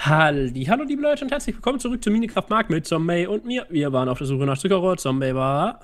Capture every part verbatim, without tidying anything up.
Halli, hallo liebe Leute und herzlich willkommen zurück zu Minecraft Mark mit Zombie und mir. Wir waren auf der Suche nach Zuckerrohr. Zombie war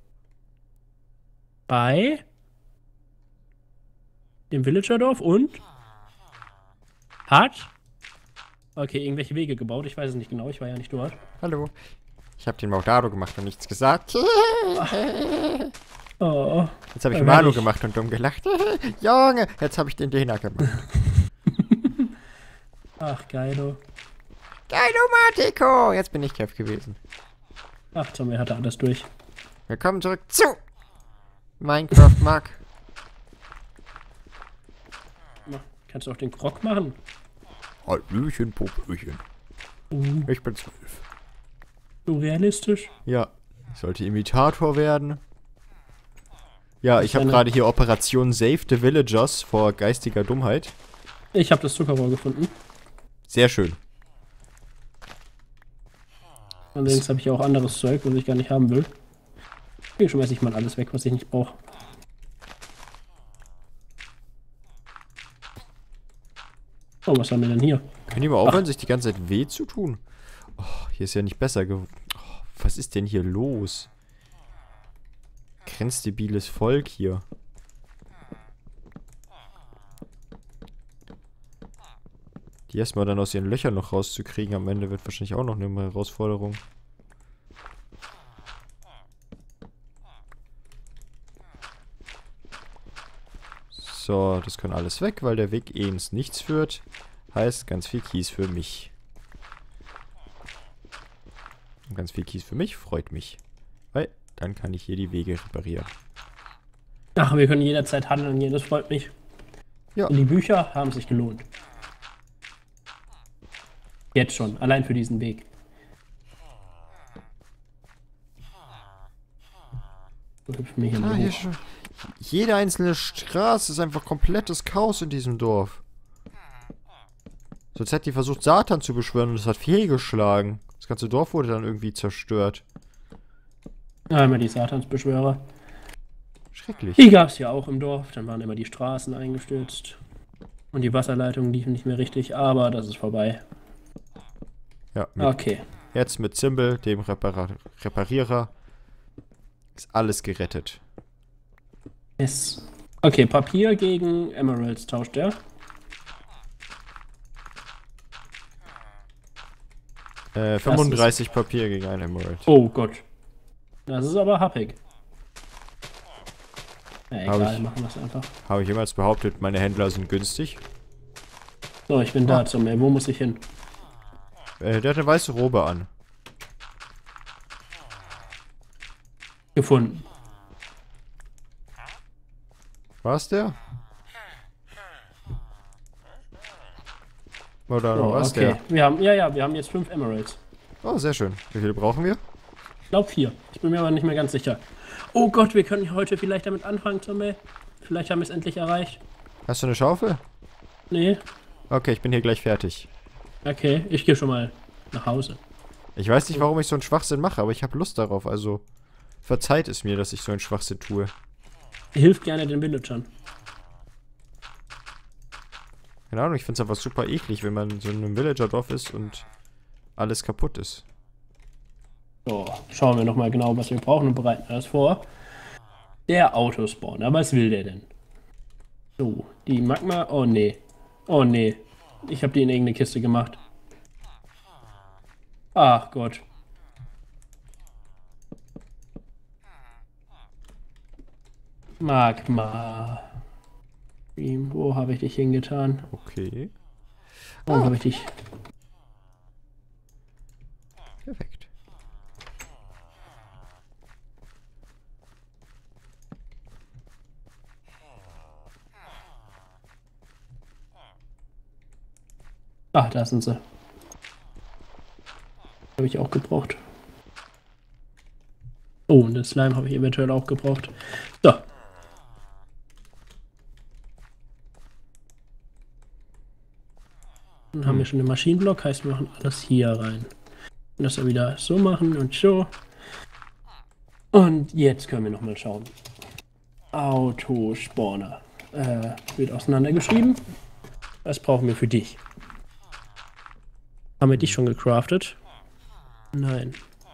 bei dem Villagerdorf und hat okay, irgendwelche Wege gebaut. Ich weiß es nicht genau, ich war ja nicht dort. Hallo. Ich habe den Maudado gemacht und nichts gesagt. Oh, Jetzt habe ich da Malu werd ich- gemacht und dumm gelacht. Junge, jetzt habe ich den Dena gemacht. Ach, geilo. Geilomatico! Jetzt bin ich Kev gewesen. Ach, Zombie hatte alles durch. Willkommen zurück zu Minecraft Mark. Na, kannst du auch den Krog machen? Hallöchen, Popöchen. Uh, Ich bin zwölf. so realistisch. Ja, ich sollte Imitator werden. Ja, ich habe eine- gerade hier Operation Save the Villagers vor geistiger Dummheit. Ich habe das Zuckerrohr gefunden. Sehr schön. Allerdings habe ich auch anderes Zeug, was ich gar nicht haben will. Hier schmeiße ich mal alles weg, was ich nicht brauche. Oh, was haben wir denn hier? Können die mal aufhören, sich die ganze Zeit weh zu tun? Oh, hier ist ja nicht besser geworden. Oh, was ist denn hier los? Grenzdebiles Volk hier. Die erstmal dann aus ihren Löchern noch rauszukriegen, am Ende wird wahrscheinlich auch noch eine Herausforderung. So, das kann alles weg, weil der Weg eh ins Nichts führt. Heißt, ganz viel Kies für mich. Und ganz viel Kies für mich freut mich. Weil dann kann ich hier die Wege reparieren. Ach, wir können jederzeit handeln hier, das freut mich. Ja. Und die Bücher haben sich gelohnt. Jetzt schon, allein für diesen Weg. So hüpfen wir hier Ah, mal hier hoch. schon. Jede einzelne Straße ist einfach komplettes Chaos in diesem Dorf. Sonst hätte die versucht, Satan zu beschwören und es hat fehlgeschlagen. Das ganze Dorf wurde dann irgendwie zerstört. Einmal die Satansbeschwörer. Schrecklich. Die gab es ja auch im Dorf, dann waren immer die Straßen eingestürzt. Und die Wasserleitungen liefen nicht mehr richtig, aber das ist vorbei. Ja, mit, Okay. jetzt mit Zimbel, dem Repara Reparierer, ist alles gerettet. Yes. Okay, Papier gegen Emeralds tauscht er. Äh, fünfunddreißig Papier gegen ein Emerald. Oh Gott. Das ist aber happig. Ja, Hab egal, ich. machen wir es einfach. Habe ich jemals behauptet, meine Händler sind günstig? So, ich bin Ah. da, Zombie. Wo muss ich hin? Äh, der hat eine weiße Robe an. Gefunden. War's der? Oder So, was okay. Wir haben, ja, ja, wir haben jetzt fünf Emeralds. der? Oh, sehr schön. Wie viele brauchen wir? Ich glaube vier. Ich bin mir aber nicht mehr ganz sicher. Oh Gott, wir können heute vielleicht damit anfangen, Zombie. Vielleicht haben wir es endlich erreicht. Hast du eine Schaufel? Nee. Okay, ich bin hier gleich fertig. Okay, ich gehe schon mal nach Hause. Ich weiß nicht, warum ich so einen Schwachsinn mache, aber ich habe Lust darauf. Also verzeiht es mir, dass ich so einen Schwachsinn tue. Hilft gerne den Villagern. Keine Ahnung, ich finde es einfach super eklig, wenn man in so einem Villager-Dorf ist und alles kaputt ist. So, schauen wir nochmal genau, was wir brauchen und bereiten das vor. Der Autospawner, was will der denn? So, die Magma. Oh nee. Oh nee. Ich habe die in irgendeine Kiste gemacht. Ach Gott. Magma. Wo habe ich dich hingetan? Okay, Wo habe ich dich? perfekt. Ach, da sind sie. Habe ich auch gebraucht. Oh, und das Slime habe ich eventuell auch gebraucht. So. Dann haben wir schon den Maschinenblock, heißt wir machen alles hier rein. Und das dann wieder so machen und so. Und jetzt können wir nochmal schauen. Autospawner. Äh, wird auseinandergeschrieben. Was brauchen wir für dich? Haben wir dich schon gecraftet? Nein.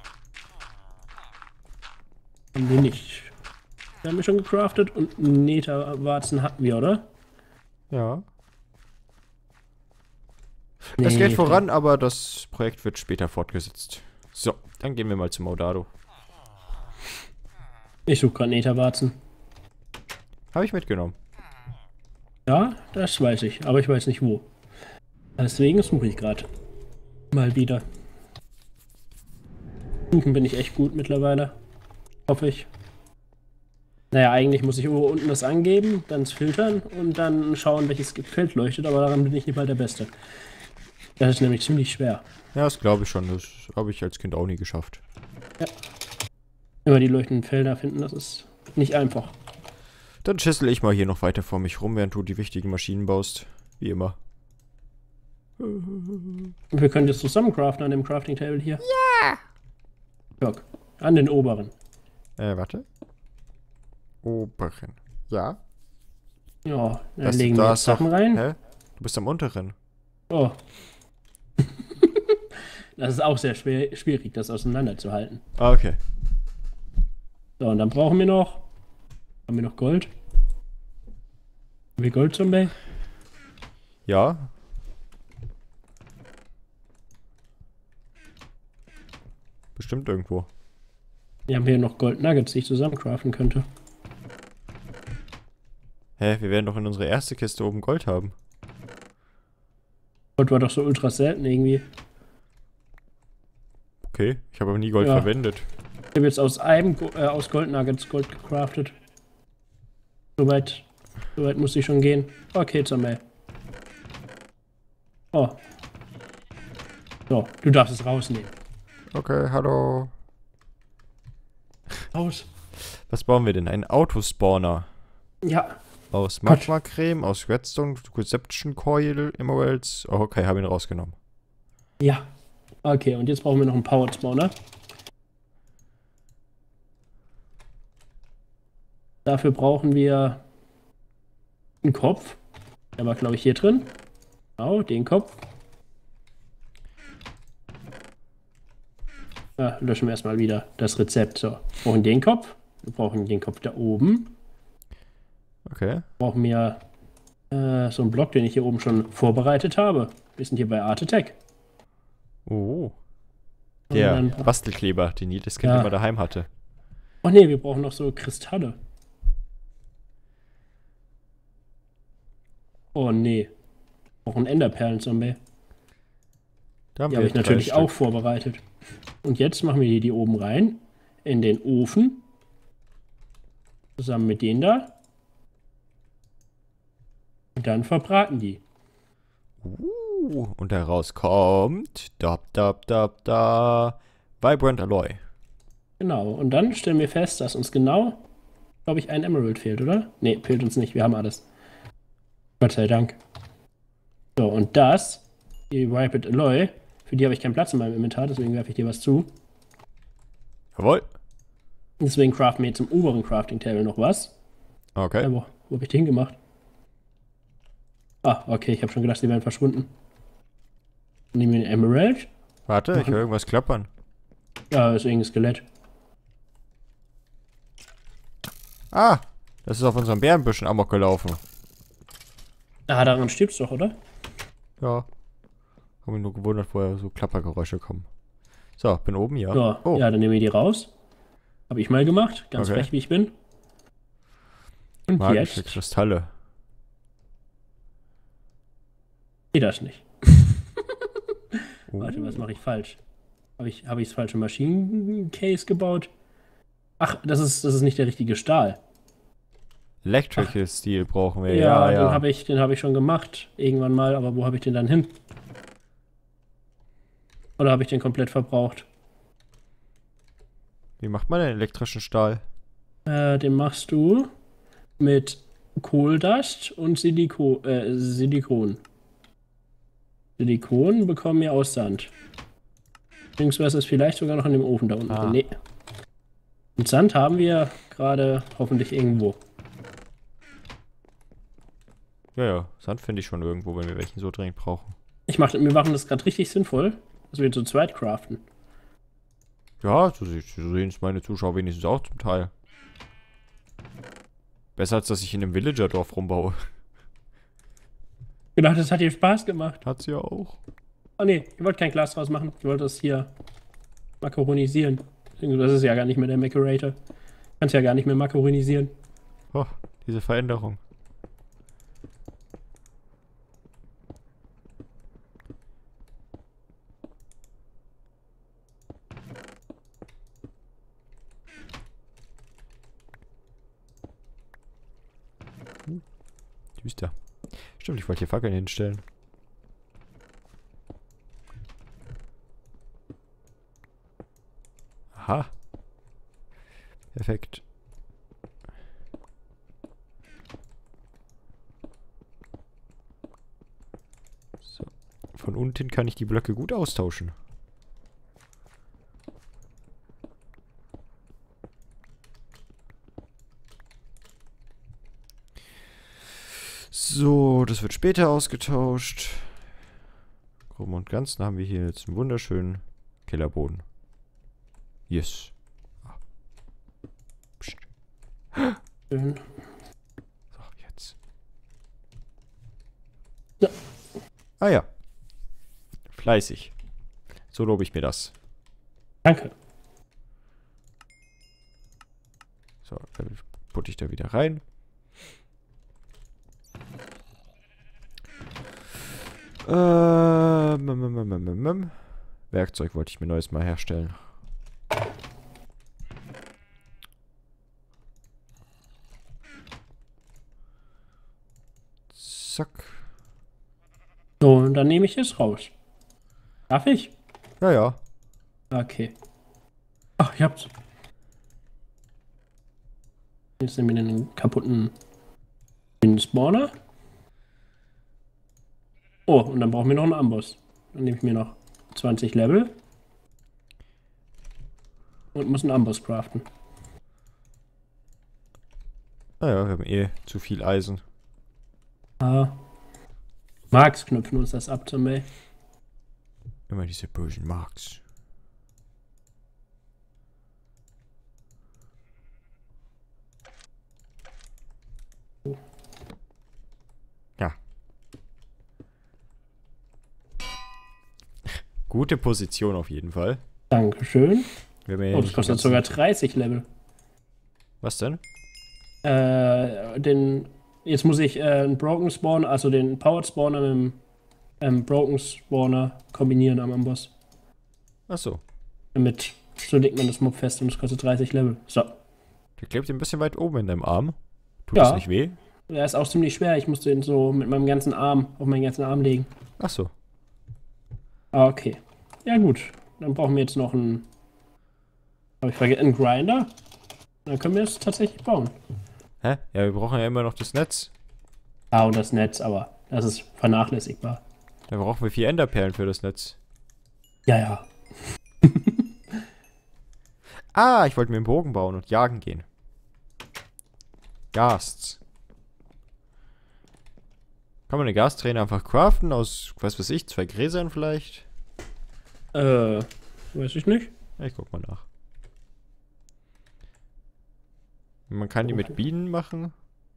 Haben wir nicht. Wir haben wir schon gecraftet und Netherwarzen hatten wir, oder? Ja. Nee, Es geht voran, aber das Projekt wird später fortgesetzt. So, dann gehen wir mal zu Maudado. Ich suche gerade Netherwarzen. Habe ich mitgenommen. Ja, das weiß ich, aber ich weiß nicht wo. Deswegen suche ich gerade. Mal wieder. Suchen bin ich echt gut mittlerweile. Hoffe ich. Naja, eigentlich muss ich oben unten das angeben, dann es filtern und dann schauen, welches Feld leuchtet, aber daran bin ich nicht mal der Beste. Das ist nämlich ziemlich schwer. Ja, das glaube ich schon. Das habe ich als Kind auch nie geschafft. Ja. Immer die leuchtenden Felder finden, das ist nicht einfach. Dann schüssel ich mal hier noch weiter vor mich rum, während du die wichtigen Maschinen baust. Wie immer. Wir können das zusammen craften an dem Crafting Table hier. Ja! Guck, an den oberen. Äh, warte. Oberen. Ja? Ja, dann Das, legen da wir ist jetzt Sachen doch- rein. Hä? Du bist am unteren. Oh. Das ist auch sehr schwer, schwierig, das auseinanderzuhalten. Ah, okay. So, und dann brauchen wir noch... Haben wir noch Gold? Haben wir Gold zum Bay? Ja. Bestimmt irgendwo. Wir haben hier noch Gold Nuggets, die ich zusammen craften könnte. Hä, wir werden doch in unserer erste Kiste oben Gold haben. Gold war doch so ultra selten irgendwie. Okay, ich habe aber nie Gold Ja. verwendet. Ich habe jetzt aus einem Go äh, aus Gold Nuggets Gold gecraftet. Soweit, soweit muss ich schon gehen. Okay, zum Bay. Oh. So, du darfst es rausnehmen. Okay, hallo. Raus. Was bauen wir denn? Ein Autospawner. Ja. Aus Magma-Creme, aus Redstone, Reception Coil, Emeralds. Oh, okay, habe ihn rausgenommen. Ja. Okay, und jetzt brauchen wir noch einen Power Spawner. Dafür brauchen wir einen Kopf. Der war, glaube ich, hier drin. Genau, den Kopf. Ja, löschen wir erstmal wieder das Rezept. So, wir brauchen den Kopf. Wir brauchen den Kopf da oben. Okay. Brauchen wir äh, so einen Block, den ich hier oben schon vorbereitet habe. Wir sind hier bei Art Attack. Oh. Und Der dann- Bastelkleber, den jedes Kind Ja. immer daheim hatte. Oh ne, wir brauchen noch so Kristalle. Oh nee. Wir brauchen Enderperlen-Zombie. Da haben Die wir habe ich drei natürlich Stück. auch vorbereitet. Und jetzt machen wir hier die oben rein. In den Ofen. Zusammen mit denen da. Und dann verbraten die. Uh, und daraus kommt. Da, da, da, da. Vibrant Alloy. Genau. Und dann stellen wir fest, dass uns genau, glaube ich, ein Emerald fehlt, oder? Ne, fehlt uns nicht. Wir haben alles. Gott sei Dank. So, und das, die Vibrant Alloy, für die habe ich keinen Platz in meinem Inventar, deswegen werfe ich dir was zu. Jawohl. Deswegen craften wir jetzt im oberen Crafting Table noch was. Okay. Ja, wo wo habe ich den gemacht? Ah, okay, ich habe schon gedacht, die wären verschwunden. Nehmen wir den Emerald. Warte, ich höre irgendwas klappern. Ja, ist irgendein Skelett. Ah, das ist auf unserem Bärenbüschen amok gelaufen. Ah, daran stirbt's doch, oder? Ja. Hab mich nur gewundert, woher so Klappergeräusche kommen. So, bin oben, ja. Ja, Oh, ja, dann nehmen wir die raus. Habe ich mal gemacht, ganz Okay. frech wie ich bin. Und magische jetzt Kristalle. geht das nicht. Uh. Warte, was mache ich falsch? Habe ich habe ich das falsche Maschinencase gebaut? Ach, das ist das ist nicht der richtige Stahl. Electrical Steel brauchen wir, Ja, ja, ja. den habe ich den habe ich schon gemacht irgendwann mal, aber wo habe ich den dann hin? Oder habe ich den komplett verbraucht? Wie macht man den elektrischen Stahl? Äh, den machst du mit Kohldust und Siliko äh, Silikon. Silikon bekommen wir aus Sand. Beziehungsweise ist vielleicht sogar noch in dem Ofen da unten. Ah. Nee. Und Sand haben wir gerade hoffentlich irgendwo. Ja, ja, Sand finde ich schon irgendwo, wenn wir welchen so dringend brauchen. Ich mach, wir machen das gerade richtig sinnvoll, dass wir zu zweit craften. Ja, so, se- so sehen es meine Zuschauer wenigstens auch zum Teil. Besser als dass ich in einem Villager-Dorf rumbaue. Genau, das hat dir Spaß gemacht. Hat sie ja auch. Oh ne, ihr wollt kein Glas draus machen. Ihr wollt das hier makaronisieren. Das ist ja gar nicht mehr der Macerator. Kannst ja gar nicht mehr makaronisieren. Oh, diese Veränderung. Hm, düster. Stimmt, ich wollte hier Fackeln hinstellen. Aha. Perfekt. So. Von unten kann ich die Blöcke gut austauschen. So, das wird später ausgetauscht. Grob und Ganzen haben wir hier jetzt einen wunderschönen Kellerboden. Yes. Ah. Psst. Schön. So, jetzt. Ja. Ah ja. Fleißig. So lobe ich mir das. Danke. So, dann putte ich da wieder rein. Äh, m -m -m -m -m -m. Werkzeug wollte ich mir neues mal herstellen. Zack. So, und dann nehme ich es raus. Darf ich? Ja, ja. Okay. Ach, ich hab's. Jetzt nehmen wir den kaputten den Spawner. Oh, und dann brauchen wir noch einen Amboss. Dann nehme ich mir noch zwanzig Level. Und muss einen Amboss craften. Naja, wir haben eh zu viel Eisen. Ah. Marks knüpfen uns das ab zum Mail. Immer diese bösen Marks. Ja. Gute Position auf jeden Fall. Dankeschön. Wir haben ja Oh, nicht das kostet den sogar ganzen- dreißig Level. Was denn? Äh, den. Jetzt muss ich äh, einen Broken Spawner, also den Powered Spawner mit dem ähm, Broken Spawner kombinieren am Amboss. Achso. Damit so legt man das Mob fest und es kostet dreißig Level. So. Der klebt ein bisschen weit oben in deinem Arm. Tut Ja. das nicht weh? Der ist auch ziemlich schwer. Ich musste ihn so mit meinem ganzen Arm auf meinen ganzen Arm legen. Achso. Ah, okay. Ja, gut. Dann brauchen wir jetzt noch einen. Habe ich vergessen, einen Grinder. Dann können wir es tatsächlich bauen. Hä? Ja, wir brauchen ja immer noch das Netz. Ah, und das Netz, aber das ist vernachlässigbar. Da brauchen wir vier Enderperlen für das Netz. Ja, ja. Ah, ich wollte mir einen Bogen bauen und jagen gehen. Ghasts. Kann man eine Gasträne einfach craften aus, was weiß ich, zwei Gräsern vielleicht? Äh, weiß ich nicht. Ich guck mal nach. Man kann die mit Bienen machen.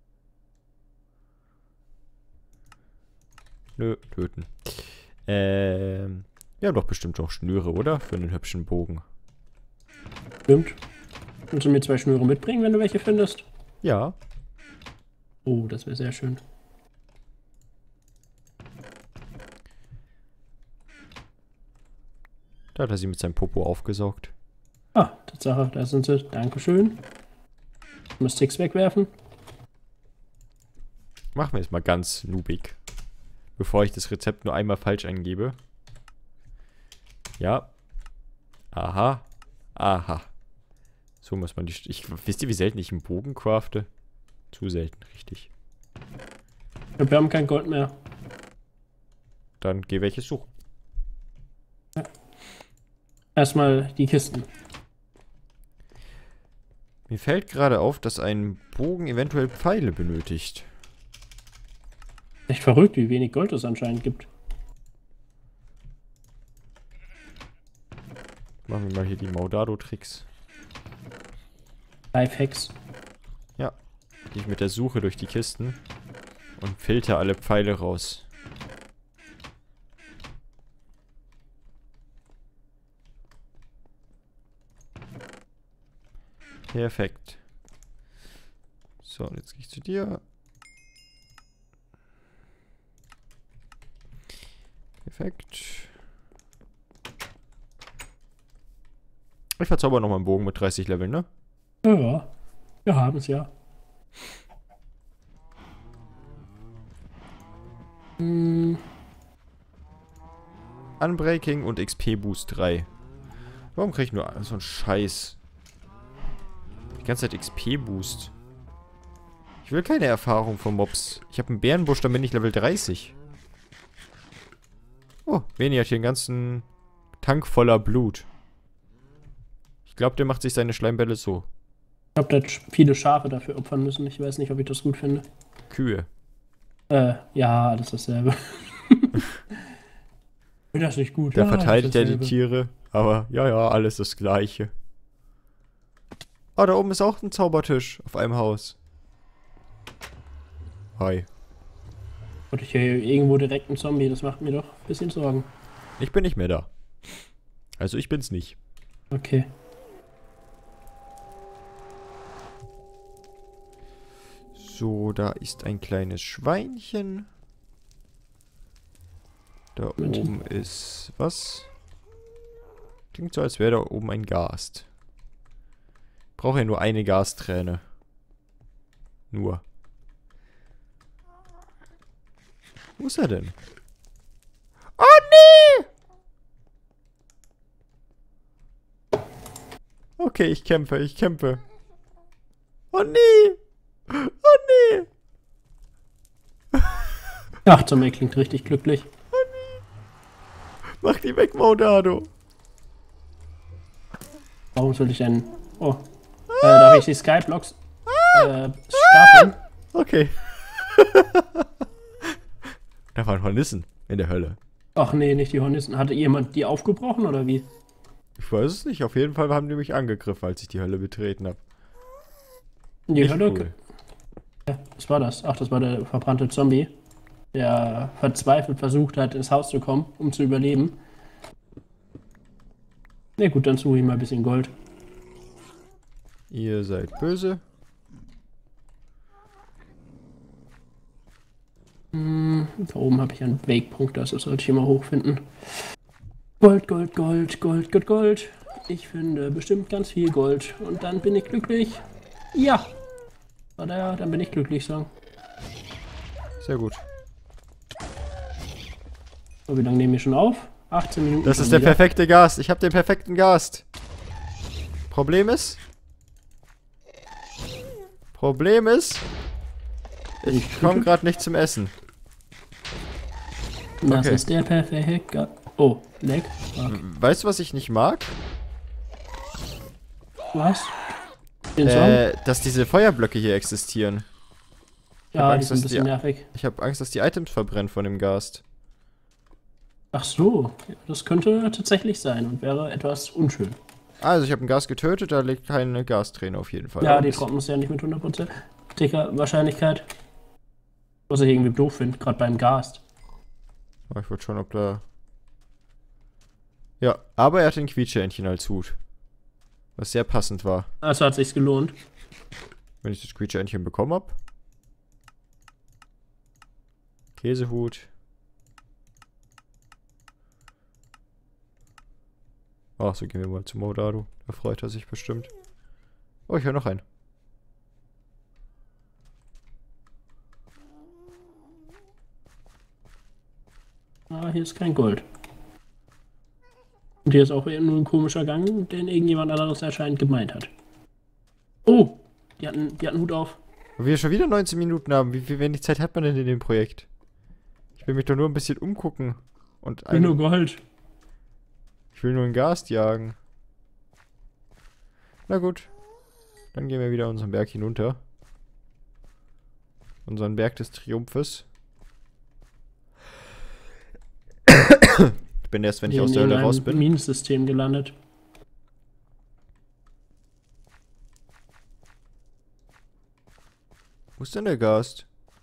Nö, töten. Ähm, ja, doch bestimmt auch Schnüre, oder? Für einen hübschen Bogen. Stimmt. Kannst du mir zwei Schnüre mitbringen, wenn du welche findest? Ja. Oh, das wäre sehr schön. Da hat er sie mit seinem Popo aufgesaugt. Ah, Tatsache, da sind sie. Dankeschön. Ich muss Sticks wegwerfen. Machen wir es mal ganz noobig. Bevor ich das Rezept nur einmal falsch eingebe. Ja. Aha. Aha. So muss man die... St ich, wisst ihr, wie selten ich einen Bogen crafte? Zu selten, richtig. Wir haben kein Gold mehr. Dann geh welches suchen. Erstmal die Kisten. Mir fällt gerade auf, dass ein Bogen eventuell Pfeile benötigt. Echt verrückt, wie wenig Gold es anscheinend gibt. Machen wir mal hier die Maudado-Tricks. Lifehacks. Ja. Gehe ich mit der Suche durch die Kisten und filter alle Pfeile raus. Perfekt. So, und jetzt gehe ich zu dir. Perfekt. Ich verzauber noch mal einen Bogen mit dreißig Leveln, ne? Ja, ja. Wir haben es ja. Hm. Unbreaking und X P Boost drei. Warum krieg ich nur so einen Scheiß? Die ganze Zeit X P Boost. Ich will keine Erfahrung von Mobs. Ich habe einen Bärenbusch, dann bin ich Level dreißig. Oh, Veni hat hier einen ganzen Tank voller Blut. Ich glaube, der macht sich seine Schleimbälle so. Ich glaube, da viele Schafe dafür opfern müssen. Ich weiß nicht, ob ich das gut finde. Kühe. Äh, ja, alles dasselbe. Finde das nicht gut. Der ja, verteidigt ja die dasselbe. Tiere, aber ja, ja, alles das Gleiche. Ah, da oben ist auch ein Zaubertisch auf einem Haus. Hi. Und ich höre irgendwo direkt einen Zombie. Das macht mir doch ein bisschen Sorgen. Ich bin nicht mehr da. Also ich bin's nicht. Okay. So, da ist ein kleines Schweinchen. Da Moment. oben ist was? Klingt so, als wäre da oben ein Gast. Ich brauche ja nur eine Gasträne. Nur. Wo ist er denn? Oh nee! Okay, ich kämpfe, ich kämpfe. Oh nee! Oh nee! Ach, Zombie klingt richtig glücklich. Mach die weg, Maudado! Warum sollte ich denn... Oh. Äh, darf ich die Skyblocks äh, stapeln? Okay. Da waren Hornissen in der Hölle. Ach nee, nicht die Hornissen. Hatte jemand die aufgebrochen oder wie? Ich weiß es nicht. Auf jeden Fall haben die mich angegriffen, als ich die Hölle betreten habe. Die Nicht Hölle? cool. Ja, was war das? Ach, das war der verbrannte Zombie, der verzweifelt versucht hat, ins Haus zu kommen, um zu überleben. Na gut, dann suche ich mal ein bisschen Gold. Ihr seid böse. Hm, da oben habe ich einen Wegpunkt, das sollte ich immer hochfinden. Gold, Gold, Gold, Gold, Gold, Gold. Ich finde bestimmt ganz viel Gold. Und dann bin ich glücklich. Ja! Oder ja, dann bin ich glücklich, so. Sehr gut. So, wie lange nehmen wir schon auf? achtzehn Minuten. Das schon ist der wieder. perfekte Gast. Ich habe den perfekten Gast. Problem ist... Problem ist... Ich komme gerade nicht zum Essen. Das Okay. ist der perfekte... Oh, Leck. Fuck. Weißt du, was ich nicht mag? Was? Den Song? Äh, dass diese Feuerblöcke hier existieren. ja, die Angst, sind ein dass bisschen die- nervig. Ich habe Angst, dass die Items verbrennen von dem Gast. Ach so, ja, das könnte tatsächlich sein und wäre etwas unschön. Also, ich habe einen Gast getötet, da liegt keine Gasträne auf jeden Fall. Ja, Aber die das- trocknen es ja nicht mit hundert Prozent dicker Wahrscheinlichkeit. Was ich irgendwie doof finde, gerade beim Gast. Aber ich wollte schauen, ob da... Ja, aber er hat den Quietscheentchen als Hut. Was sehr passend war. Also hat sich's gelohnt. Wenn ich das Quietscheentchen bekommen habe. Käsehut. Ach, so gehen wir mal zu Maudado. Da freut er sich bestimmt. Oh, ich höre noch einen. Ah, hier ist kein Gold. Und hier ist auch nur ein komischer Gang, den irgendjemand anderes anscheinend gemeint hat. Oh, die hatten, die hatten Hut auf. Und wir schon wieder neunzehn Minuten haben. Wie, wie wenig Zeit hat man denn in dem Projekt? Ich will mich doch nur ein bisschen umgucken. Und Ich will nur ein, Gold. ich will nur einen Gast jagen. Na gut. Dann gehen wir wieder unseren Berg hinunter. Unseren Berg des Triumphes. Ich bin erst, wenn ich in, aus der in Hölle einem raus bin. Minensystem gelandet. Wo ist denn der Gast?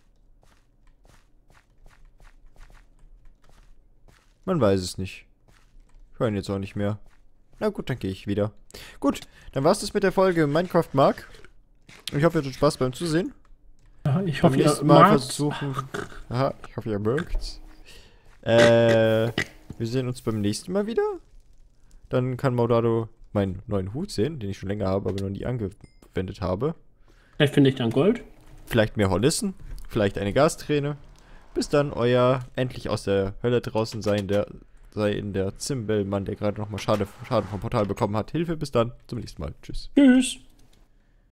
Man weiß es nicht. Ich höre ihn jetzt auch nicht mehr. Na gut, dann gehe ich wieder. Gut, dann war's das mit der Folge Minecraft Mark. Ich hoffe, ihr hattet Spaß beim Zusehen. Ja, ich Beim hoffe, ihr nächsten Mal magt's. versuchen. Aha, ich hoffe, ihr mögt's. Äh, wir sehen uns beim nächsten Mal wieder. Dann kann Maudado meinen neuen Hut sehen, den ich schon länger habe, aber noch nie angewendet habe. Vielleicht finde ich dann Gold. Vielleicht mehr Hornissen, vielleicht eine Gasträne. Bis dann, euer endlich aus der Hölle draußen sein, der sei in der Zimbelmann, der gerade nochmal Schade, Schaden vom Portal bekommen hat. Hilfe, bis dann, zum nächsten Mal. Tschüss. Tschüss.